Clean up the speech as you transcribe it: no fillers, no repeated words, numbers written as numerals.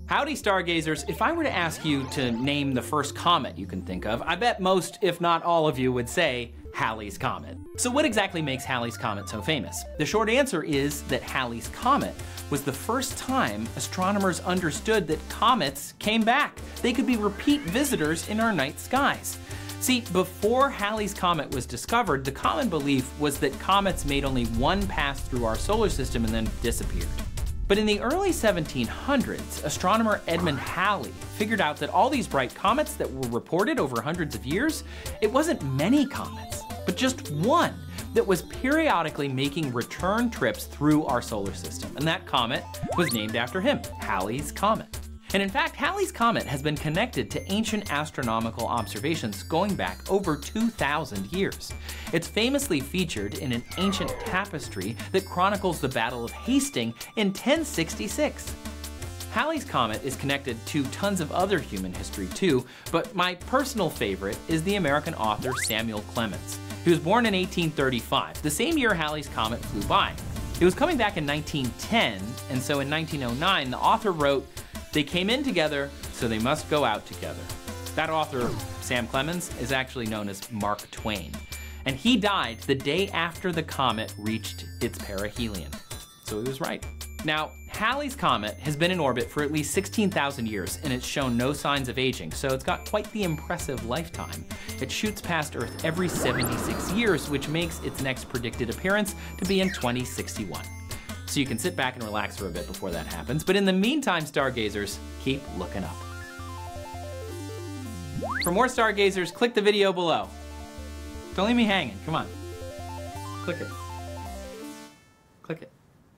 Howdy, stargazers. If I were to ask you to name the first comet you can think of, I bet most, if not all of you, would say Halley's Comet. So what exactly makes Halley's Comet so famous? The short answer is that Halley's Comet was the first time astronomers understood that comets came back. They could be repeat visitors in our night skies. See, before Halley's Comet was discovered, the common belief was that comets made only one pass through our solar system and then disappeared. But in the early 1700s, astronomer Edmund Halley figured out that all these bright comets that were reported over hundreds of years, it wasn't many comets, but just one that was periodically making return trips through our solar system. And that comet was named after him, Halley's Comet. And in fact, Halley's Comet has been connected to ancient astronomical observations going back over 2,000 years. It's famously featured in an ancient tapestry that chronicles the Battle of Hastings in 1066. Halley's Comet is connected to tons of other human history too, but my personal favorite is the American author Samuel Clemens. He was born in 1835, the same year Halley's Comet flew by. It was coming back in 1910, and so in 1909, the author wrote, "They came in together, so they must go out together." That author, Sam Clemens, is actually known as Mark Twain. And he died the day after the comet reached its perihelion. So he was right. Now, Halley's Comet has been in orbit for at least 16,000 years, and it's shown no signs of aging, so it's got quite the impressive lifetime. It shoots past Earth every 76 years, which makes its next predicted appearance to be in 2061. So you can sit back and relax for a bit before that happens. But in the meantime, stargazers, keep looking up. For more stargazers, click the video below. Don't leave me hanging, come on. Click it.